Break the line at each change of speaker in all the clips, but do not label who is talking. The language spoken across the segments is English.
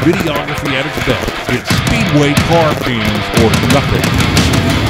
Videography at its best. It's Speedway car cams or nothing.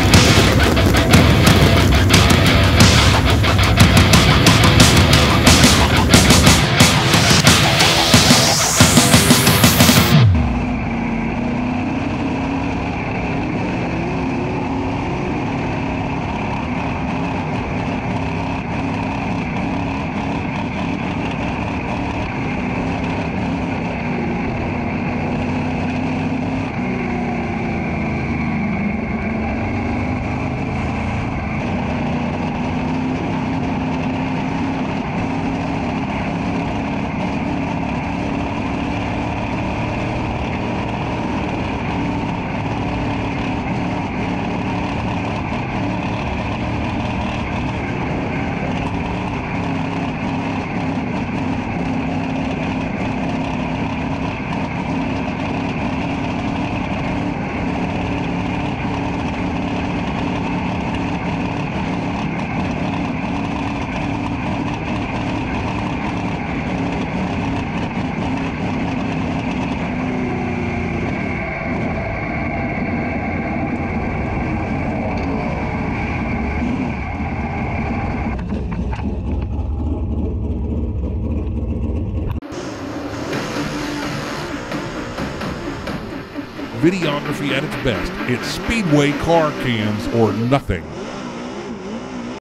Videography at its best. It's Speedway car cams or nothing.